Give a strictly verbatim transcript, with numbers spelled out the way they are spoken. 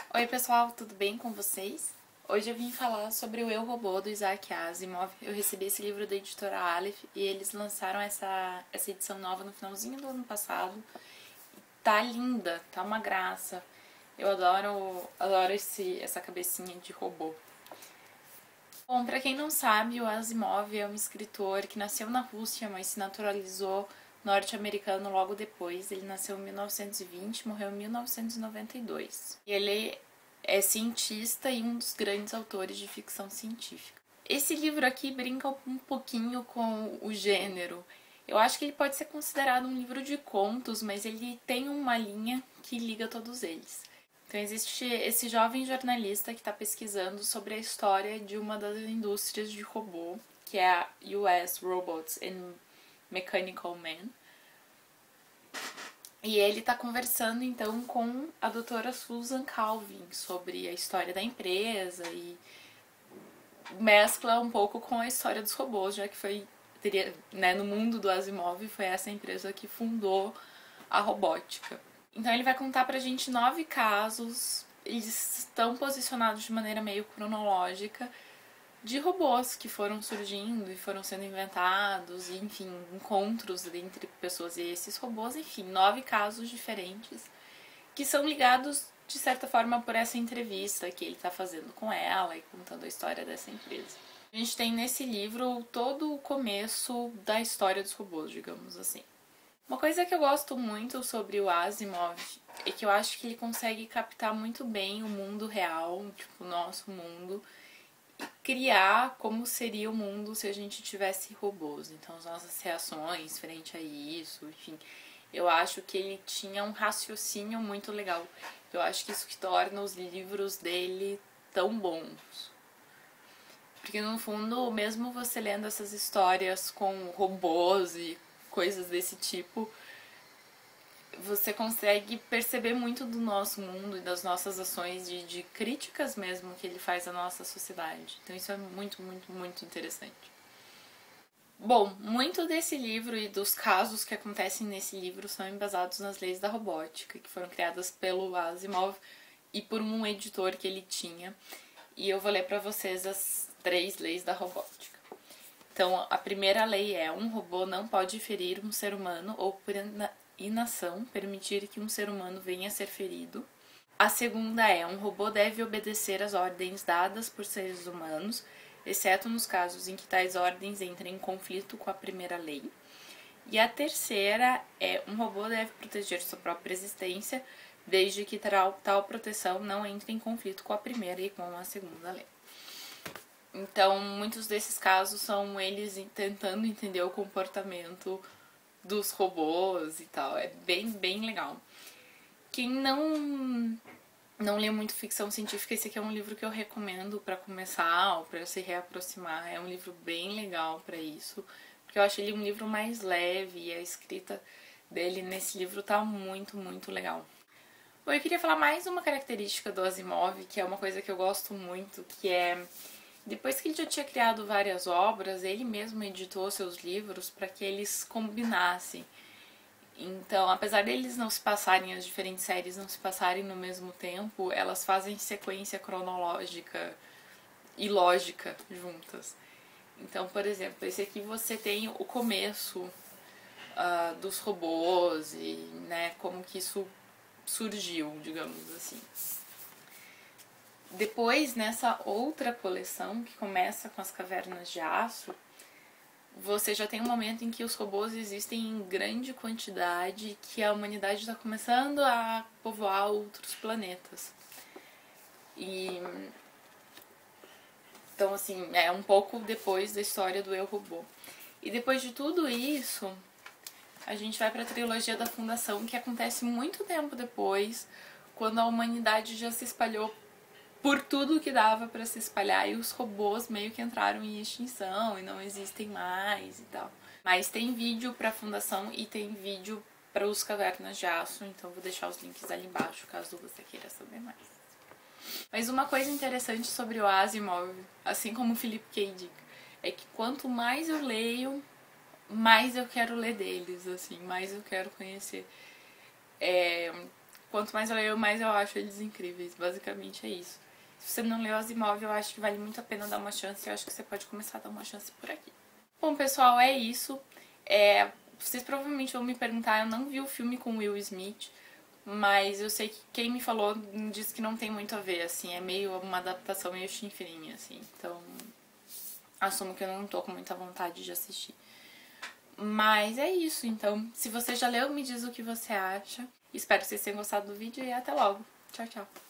Oi pessoal, tudo bem com vocês? Hoje eu vim falar sobre o Eu, Robô, do Isaac Asimov. Eu recebi esse livro da editora Aleph e eles lançaram essa, essa edição nova no finalzinho do ano passado. Tá linda, tá uma graça. Eu adoro, adoro esse, essa cabecinha de robô. Bom, pra quem não sabe, o Asimov é um escritor que nasceu na Rússia, mas se naturalizou norte-americano logo depois. Ele nasceu em mil novecentos e vinte e morreu em mil novecentos e noventa e dois. Ele é cientista e um dos grandes autores de ficção científica. Esse livro aqui brinca um pouquinho com o gênero. Eu acho que ele pode ser considerado um livro de contos, mas ele tem uma linha que liga todos eles. Então existe esse jovem jornalista que está pesquisando sobre a história de uma das indústrias de robô, que é a U S Robots and Mechanical Man. E ele está conversando então com a doutora Susan Calvin sobre a história da empresa e mescla um pouco com a história dos robôs, já que foi, teria, né, no mundo do Asimov foi essa empresa que fundou a robótica. Então ele vai contar pra gente nove casos, eles estão posicionados de maneira meio cronológica, de robôs que foram surgindo e foram sendo inventados, e enfim, encontros entre pessoas e esses robôs, enfim, nove casos diferentes que são ligados de certa forma por essa entrevista que ele está fazendo com ela e contando a história dessa empresa. A gente tem nesse livro todo o começo da história dos robôs, digamos assim. Uma coisa que eu gosto muito sobre o Asimov é que eu acho que ele consegue captar muito bem o mundo real, tipo, o nosso mundo, e criar como seria o mundo se a gente tivesse robôs. Então, as nossas reações frente a isso, enfim. Eu acho que ele tinha um raciocínio muito legal. Eu acho que isso que torna os livros dele tão bons. Porque, no fundo, mesmo você lendo essas histórias com robôs e coisas desse tipo, você consegue perceber muito do nosso mundo e das nossas ações, de, de críticas mesmo que ele faz à nossa sociedade. Então isso é muito, muito, muito interessante. Bom, muito desse livro e dos casos que acontecem nesse livro são embasados nas leis da robótica, que foram criadas pelo Asimov e por um editor que ele tinha. E eu vou ler para vocês as três leis da robótica. Então, a primeira lei é: um robô não pode ferir um ser humano ou, por inação, permitir que um ser humano venha a ser ferido. A segunda é: um robô deve obedecer às ordens dadas por seres humanos, exceto nos casos em que tais ordens entrem em conflito com a primeira lei. E a terceira é: um robô deve proteger sua própria existência, desde que tal proteção não entre em conflito com a primeira e com a segunda lei. Então, muitos desses casos são eles tentando entender o comportamento dos robôs e tal. É bem, bem legal. Quem não não lê muito ficção científica, esse aqui é um livro que eu recomendo para começar ou para se reaproximar. É um livro bem legal para isso, porque eu acho ele um livro mais leve e a escrita dele nesse livro tá muito, muito legal. Bom, eu queria falar mais uma característica do Asimov, que é uma coisa que eu gosto muito, que é: depois que ele já tinha criado várias obras, ele mesmo editou seus livros para que eles combinassem. Então, apesar deles não se passarem, as diferentes séries não se passarem no mesmo tempo, elas fazem sequência cronológica e lógica juntas. Então, por exemplo, esse aqui você tem o começo uh, dos robôs e, né, como que isso surgiu, digamos assim. Depois, nessa outra coleção, que começa com as Cavernas de Aço, você já tem um momento em que os robôs existem em grande quantidade, que a humanidade está começando a povoar outros planetas. E então, assim, é um pouco depois da história do Eu, Robô. E depois de tudo isso, a gente vai para a trilogia da Fundação, que acontece muito tempo depois, quando a humanidade já se espalhou por tudo que dava para se espalhar e os robôs meio que entraram em extinção e não existem mais e tal. Mas tem vídeo para a Fundação e tem vídeo para os Cavernas de Aço, então vou deixar os links ali embaixo caso você queira saber mais. Mas uma coisa interessante sobre o Asimov, assim como o Philip K. Dick, é que quanto mais eu leio, mais eu quero ler deles, assim, mais eu quero conhecer. É, quanto mais eu leio, mais eu acho eles incríveis. Basicamente é isso. Se você não leu Asimov, eu acho que vale muito a pena dar uma chance. Eu acho que você pode começar a dar uma chance por aqui. Bom, pessoal, é isso. É, vocês provavelmente vão me perguntar, eu não vi o filme com Will Smith, mas eu sei que quem me falou disse que não tem muito a ver, assim, é meio uma adaptação meio chinfrinha, assim, então assumo que eu não tô com muita vontade de assistir. Mas é isso, então, se você já leu, me diz o que você acha. Espero que vocês tenham gostado do vídeo e até logo. Tchau, tchau.